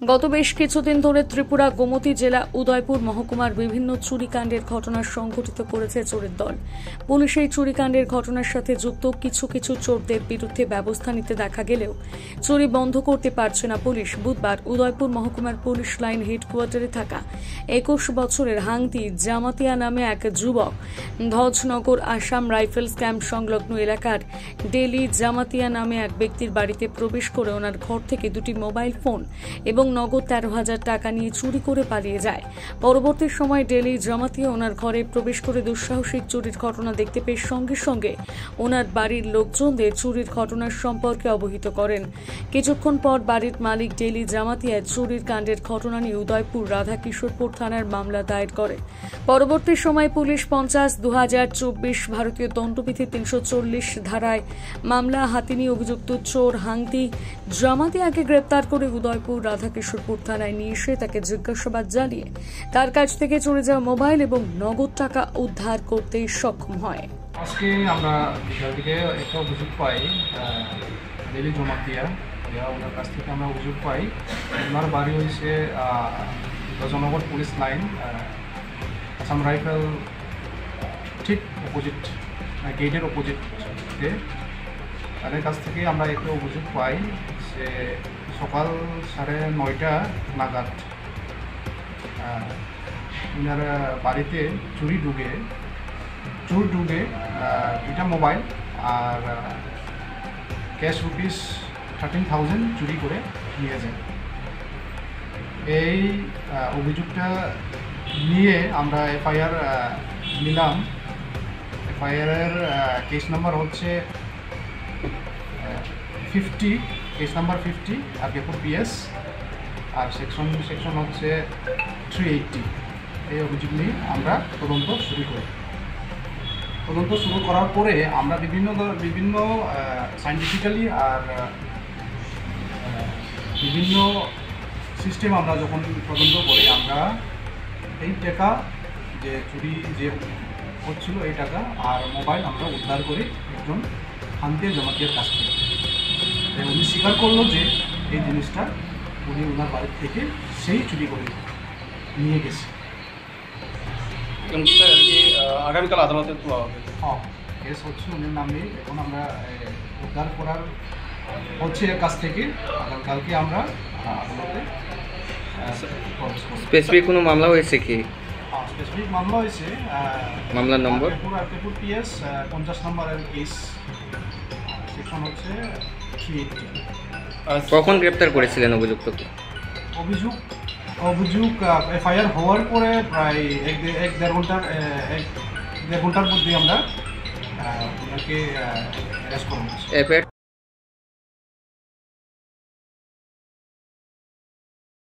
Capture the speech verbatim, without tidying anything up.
গত বেশ কিছুদিন ধরে ত্রিপুরা গোমতী জেলা উদয়পুর মহকুমার বিভিন্ন চুরিকাণ্ডের ঘটনা সংঘটিত করেছে চোরের দল। পুলিশ এই চুরিকাণ্ডের ঘটনার সাথে যুক্ত কিছু কিছু চোরদের বিরুদ্ধে ব্যবস্থা নিতে দেখা গেলেও চুরি বন্ধ করতে পারছে না পুলিশ। বুধবার উদয়পুর মহকুমার পুলিশ লাইন হেডকোয়ার্টারে থাকা একুশ বছরের হাংতি জামাতিয়া নামে এক যুবক ধ্বজনগর আসাম রাইফেলস ক্যাম্প সংলগ্ন এলাকার ডেলি জামাতিয়া নামে এক ব্যক্তির বাড়িতে প্রবেশ করে ওনার ঘর থেকে দুটি মোবাইল ফোন এবং নগদ তেরো হাজার টাকা নিয়ে চুরি করে পালিয়ে যায়। পরবর্তী সময় ডেলি জামাতিয়া ওনার ঘরে প্রবেশ করে দুঃসাহসিক চুরির ঘটনা দেখতে পেয়ে সঙ্গে সঙ্গে ওনার বাড়ির লোকজনদের চুরির ঘটনার সম্পর্কে অবহিত করেন। কিছুক্ষণ পর বাড়ির মালিক ডেলি জামাতিয়া চুরির কাণ্ডের ঘটনা নিয়ে উদয়পুর রাধাকিশোরপুর থানার মামলা দায়ের করে। পরবর্তী সময় পুলিশ পঞ্চাশ দু হাজার চব্বিশ ভারতীয় দণ্ডবিধি তিনশো চল্লিশ ধারায় মামলা হাতে নিয়ে অভিযুক্ত চোর হাংতি জামাতিয়াকে গ্রেপ্তার করে উদয়পুর রাধাকিশোরপুর থানায় নিয়ে এসে তাকে জিজ্ঞাসাবাদ জানিয়ে তার কাছ থেকে চলে যাওয়া মোবাইল এবং নগদ টাকা উদ্ধার করতে সক্ষম হয়। আজকে আমরা বিকাল দিকে একটা অভিযোগ পাই ডেলি জামাতিয়া, ওনার কাছ থেকে আমরা অভিযোগ পাই ওনার বাড়ি হয়েছে Dhwajanagar police line Assam rifle ঠিক অপোজিট গেটের অপোজিটে। তাদের কাছ থেকে আমরা একটা অভিযোগ পাই যে সকাল সাড়ে নয়টা নাগাদ ওনার বাড়িতে চুরি ঢুকে চুর ঢুকে দুইটা মোবাইল আর ক্যাশ রুপিস থার্টিন থাউজেন্ড চুরি করে নিয়ে যায়। এই অভিযোগটা নিয়ে আমরা এফআইআর নিলাম। এফআইআরের কেস নাম্বার হচ্ছে ফিফটি, কেস নাম্বার ফিফটি আর কেপুর পিএস, আর সেকশন সেকশন হচ্ছে থ্রি এইটটি। এই অভিযোগ নিয়ে আমরা তদন্ত শুরু করি। তদন্ত শুরু করার পরে আমরা বিভিন্ন বিভিন্ন সায়েন্টিফিক্যালি আর বিভিন্ন সিস্টেম আমরা যখন তদন্ত করি, আমরা এই টাকা যে চুরি যে হচ্ছিল এই টাকা আর মোবাইল আমরা উদ্ধার করি একজন হাংতি জামাতিয়ার কাছ থেকে। উনি স্বীকার করলো যে এই জিনিসটা উনি ওনার বাড়ির থেকে সেই চুরি করে নিয়ে গেছে। আগামীকাল আদালতে তোলা হবে। হ্যাঁ, কেস হচ্ছে উনির নামে। এখন আমরা উদ্ধার করার হচ্ছে এর কাছ থেকে আগামীকালকে আমরা আদালতে। স্পেসিফিক কোনো মামলা হয়েছে কি? হ্যাঁ, স্পেসিফিক মামলা হয়েছে। মামলার নম্বর কেপুর পিএস পঞ্চাশ নম্বরের কেস, সেকশন হচ্ছে থ্রি এইটটি। কখন গ্রেপ্তার করেছিলেন অভিযুক্তকে? অভিযোগ অভিযোগ এফআইআর হওয়ার পরে প্রায় এক এক দেড় ঘন্টার এক দেড় ঘন্টার মধ্যে আমরা ওনাকে অ্যারেস্ট করবো।